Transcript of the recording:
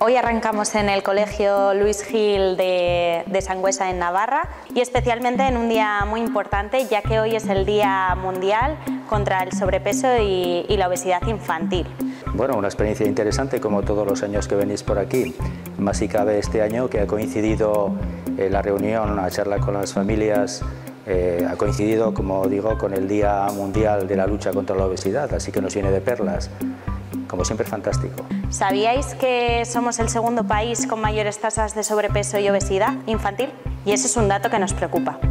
Hoy arrancamos en el Colegio Luis Gil de Sangüesa en Navarra y especialmente en un día muy importante, ya que hoy es el Día Mundial contra el Sobrepeso y la Obesidad Infantil. Bueno, una experiencia interesante como todos los años que venís por aquí. Más si cabe este año que ha coincidido la reunión, una charla con las familias, ha coincidido, como digo, con el Día Mundial de la Lucha contra la Obesidad, así que nos viene de perlas. Como siempre, fantástico. ¿Sabíais que somos el segundo país con mayores tasas de sobrepeso y obesidad infantil? Y ese es un dato que nos preocupa.